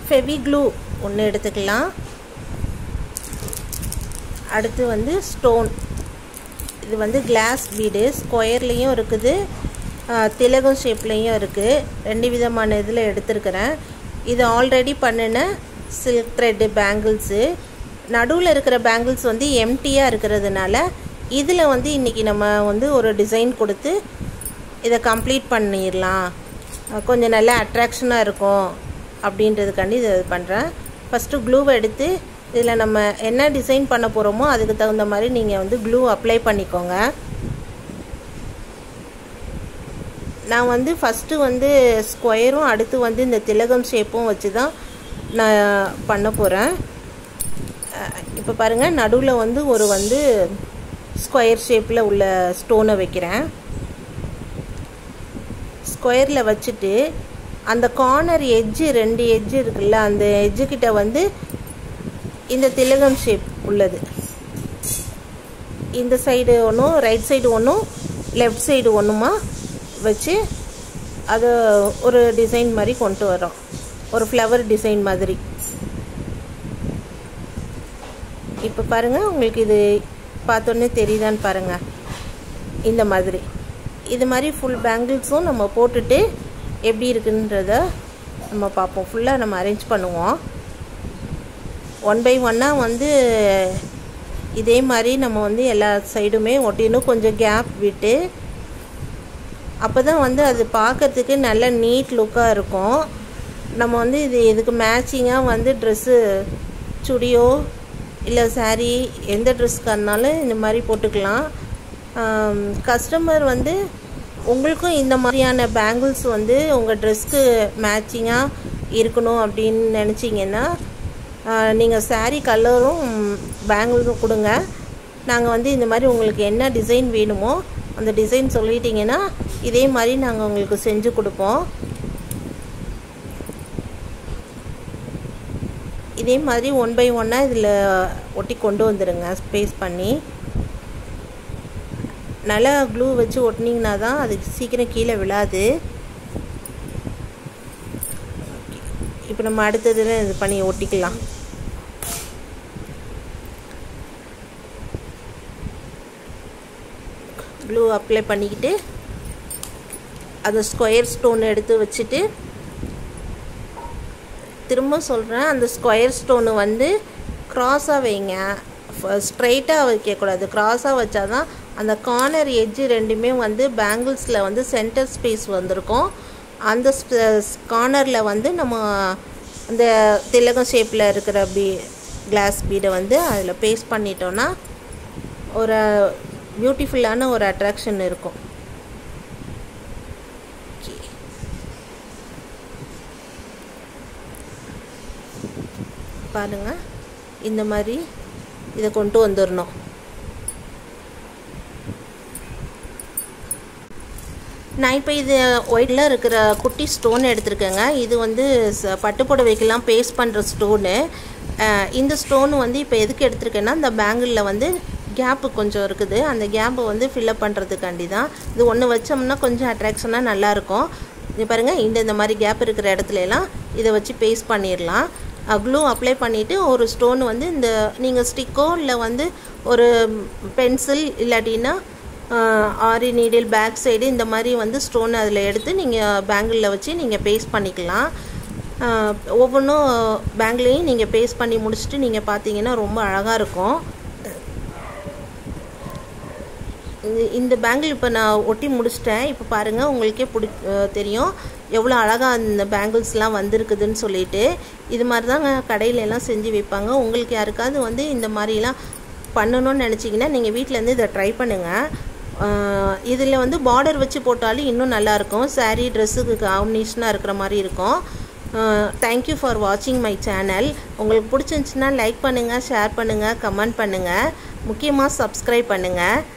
ஃபெவிக்ளூ ஒன்று எடுத்துக்கலாம். அடுத்து வந்து ஸ்டோன். இது வந்து கிளாஸ் பீடு, ஸ்கொயர்லேயும் இருக்குது, திலகம் ஷேப்லேயும் இருக்குது. 2 விதமான இதில் எடுத்துருக்கிறேன். இது ஆல்ரெடி பண்ணின சில்க் த்ரெட்டு பேங்கிள்ஸு. நடுவில் இருக்கிற பேங்கிள்ஸ் வந்து எம்டியாக இருக்கிறதுனால இதில் வந்து இன்றைக்கி நம்ம வந்து ஒரு டிசைன் கொடுத்து இதை கம்ப்ளீட் பண்ணிடலாம், கொஞ்சம் நல்லா அட்ராக்ஷனாக இருக்கும் அப்படின்றதுக்காண்டி இதை பண்ணுறேன். ஃபஸ்ட்டு க்ளூவை எடுத்து இதில் நம்ம என்ன டிசைன் பண்ண போகிறோமோ அதுக்கு தகுந்த மாதிரி நீங்கள் வந்து க்ளூ அப்ளை பண்ணிக்கோங்க. நான் வந்து ஃபஸ்ட்டு வந்து ஸ்கொயரும் அடுத்து வந்து இந்த திலகம் ஷேப்பும் வச்சு தான் நான் பண்ண போகிறேன். இப்போ பாருங்கள், நடுவில் வந்து ஒரு வந்து ஸ்கொயர் ஷேப்பில் உள்ள ஸ்டோனை வைக்கிறேன். ஸ்கொயரில் வச்சுட்டு அந்த கார்னர் எட்ஜு 2 எட்ஜு இருக்குல்ல, அந்த எட்ஜுக்கிட்ட வந்து இந்த திலகம் ஷேப் உள்ளது. இந்த சைடு ஒன்றும், ரைட் சைடு ஒன்றும், லெஃப்ட் சைடு ஒன்றுமா வச்சு அதை ஒரு டிசைன் மாதிரி கொண்டு வரோம், ஒரு ஃப்ளவர் டிசைன் மாதிரி. இப்போ பாருங்கள், உங்களுக்கு இது பார்த்தோன்னே தெரியுதான்னு பாருங்கள். இந்த மாதிரி இது மாதிரி ஃபுல் பேங்கிள்ஸும் நம்ம போட்டுட்டு எப்படி இருக்குன்றத நம்ம பார்ப்போம். ஃபுல்லாக நம்ம அரேஞ்ச் பண்ணுவோம். 1 by 1 வந்து இதே மாதிரி நம்ம வந்து எல்லா சைடுமே ஒட்டினும் கொஞ்சம் கேப் விட்டு, அப்போ தான் வந்து அது பார்க்கறதுக்கு நல்ல நீட் லுக்காக இருக்கும். நம்ம வந்து இதுக்கு மேட்சிங்காக வந்து ட்ரெஸ்ஸு, சுடியோ இல்லை சாரீ, எந்த ட்ரெஸ்க்காக இருந்தாலும் இந்த மாதிரி போட்டுக்கலாம். கஸ்டமர் வந்து உங்களுக்கும் இந்த மாதிரியான பேங்கிள்ஸ் வந்து உங்கள் ட்ரெஸ்க்கு மேட்சிங்காக இருக்கணும் அப்படின்னு நினச்சிங்கன்னா நீங்கள் சாரீ கலரும் பேங்கிள்ஸும் கொடுங்க. நாங்கள் வந்து இந்த மாதிரி உங்களுக்கு என்ன டிசைன் வேணுமோ அந்த டிசைன் சொல்லிட்டிங்கன்னா இதே மாதிரி நாங்கள் உங்களுக்கு செஞ்சு கொடுப்போம். இதே மாதிரி 1 by 1 இதில் ஒட்டி கொண்டு வந்துடுங்க. ஸ்பேஸ் பண்ணி நல்லா க்ளூ வச்சு ஒட்டினீங்கன்னா தான் அது சீக்கிரம் கீழே விழாது. இப்போ நம்ம அடுத்ததில் இது பண்ணி ஒட்டிக்கலாம். க்ளூ அப்ளை பண்ணிக்கிட்டு அது ஸ்கொயர் ஸ்டோன் எடுத்து வச்சுட்டு, திரும்ப சொல்கிறேன், அந்த ஸ்கொயர் ஸ்டோனு வந்து க்ராஸாக வைங்க, ஸ்ட்ரைட்டாக வைக்கக்கூடாது. க்ராஸாக வச்சா தான் அந்த கார்னர் எட்ஜு 2மே வந்து பேங்கிள்ஸில் வந்து சென்டர் ஸ்பேஸ் வந்திருக்கும். அந்த கார்னரில் வந்து நம்ம அந்த திலகம் ஷேப்பில் இருக்கிற கிளாஸ் பீடை வந்து அதில் பேஸ்ட் பண்ணிட்டோன்னா ஒரு பியூட்டிஃபுல்லான ஒரு அட்ராக்ஷன் இருக்கும். பாருங்கள், இந்த மாதிரி இதை கொண்டு வந்துடணும். நான் இப்போ இது ஒயிட்டில் இருக்கிற குட்டி ஸ்டோன் எடுத்துருக்கேங்க. இது வந்து பட்டுப்புடவைக்கெல்லாம் பேஸ்ட் பண்ணுற ஸ்டோனு. இந்த ஸ்டோனு வந்து இப்போ எதுக்கு எடுத்துருக்கேன்னா, இந்த பேங்கிளில் வந்து கேப்பு கொஞ்சம் இருக்குது, அந்த கேப்பை வந்து ஃபில்லப் பண்ணுறதுக்காண்டி தான். இது ஒன்று வச்சோம்னா கொஞ்சம் அட்ராக்ஷனாக நல்லாயிருக்கும். இது பாருங்கள், இந்த மாதிரி கேப் இருக்கிற இடத்துலலாம் இதை வச்சு பேஸ்ட் பண்ணிடலாம். க்ளூ அப்ளை பண்ணிவிட்டு ஒரு ஸ்டோன் வந்து இந்த நீங்கள் ஸ்டிக்கோ இல்லை வந்து ஒரு பென்சில் இல்லாட்டின்னா ஆரி நீடில் பேக் சைடு இந்த மாதிரி வந்து ஸ்டோன் அதில் எடுத்து நீங்கள் பேங்கிளில் வச்சு நீங்கள் பேஸ்ட் பண்ணிக்கலாம். ஒவ்வொன்றும் பேங்கிளையும் நீங்கள் பேஸ்ட் பண்ணி முடிச்சுட்டு நீங்கள் பார்த்தீங்கன்னா ரொம்ப அழகாக இருக்கும். இந்த பேங்கிள் இப்போ நான் ஒட்டி முடிச்சிட்டேன். இப்போ பாருங்கள், உங்களுக்கே தெரியும் எவ்வளோ அழகாக இந்த பேங்கிள்ஸ்லாம் வந்திருக்குதுன்னு சொல்லிட்டு. இது மாதிரி தாங்க கடையிலலாம் செஞ்சு வைப்பாங்க. உங்களுக்கு யாருக்காவது வந்து இந்த மாதிரிலாம் பண்ணணும்னு நினச்சிங்கன்னா நீங்கள் வீட்டிலேருந்து இதை ட்ரை பண்ணுங்கள். இதில் வந்து பார்டர் வச்சு போட்டாலும் இன்னும் நல்லாயிருக்கும். சாரீ ட்ரெஸ்ஸுக்கு காம்பினேஷனாக இருக்கிற மாதிரி இருக்கும். தேங்க்யூ ஃபார் வாட்சிங் மை சேனல். உங்களுக்கு பிடிச்சிருந்துச்சின்னா லைக் பண்ணுங்கள், ஷேர் பண்ணுங்கள், கமெண்ட் பண்ணுங்கள், முக்கியமாக சப்ஸ்கிரைப் பண்ணுங்கள்.